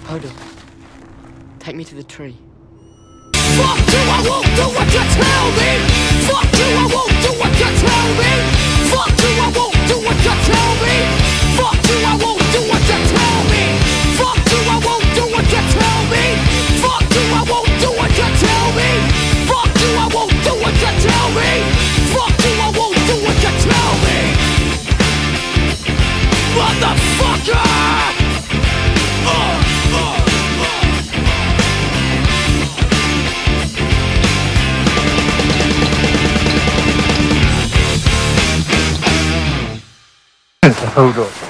Hodor, take me to the tree. Fuck you, I won't do what you tell me. Fuck you, I won't do what you tell me. Fuck you, I won't do what you tell me. Fuck you, I won't do what you tell me. Fuck you, I won't do what you tell me. Fuck you, I won't do what you tell me. Fuck you, I won't do what you tell me. Fuck you, I won't do what you tell me. Motherfucker! Hodor.